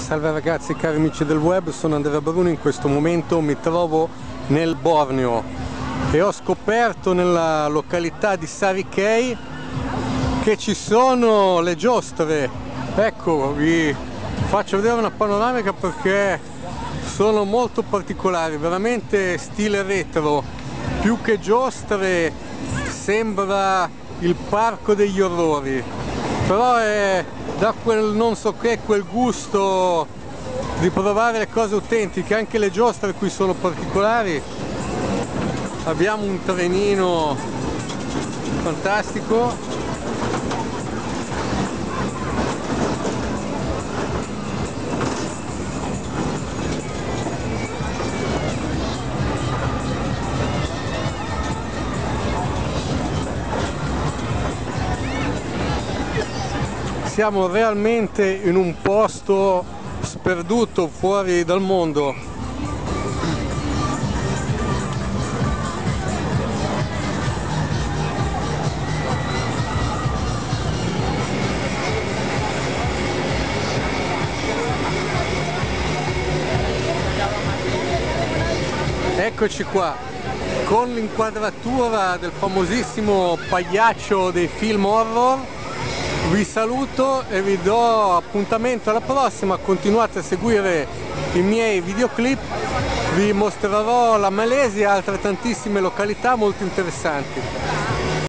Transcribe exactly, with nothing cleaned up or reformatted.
Salve ragazzi, cari amici del web, sono Andrea Bruno. In questo momento mi trovo nel Borneo e ho scoperto nella località di Sarikei che ci sono le giostre. Ecco, vi faccio vedere una panoramica perché sono molto particolari, veramente stile retro, più che giostre sembra il parco degli orrori, però è da quel non so che, quel gusto di provare le cose autentiche. Anche le giostre qui sono particolari. Abbiamo un trenino fantastico, siamo realmente in un posto sperduto fuori dal mondo. Eccoci qua con l'inquadratura del famosissimo pagliaccio dei film horror. Vi saluto e vi do appuntamento alla prossima. Continuate a seguire i miei videoclip, vi mostrerò la Malesia e altre tantissime località molto interessanti.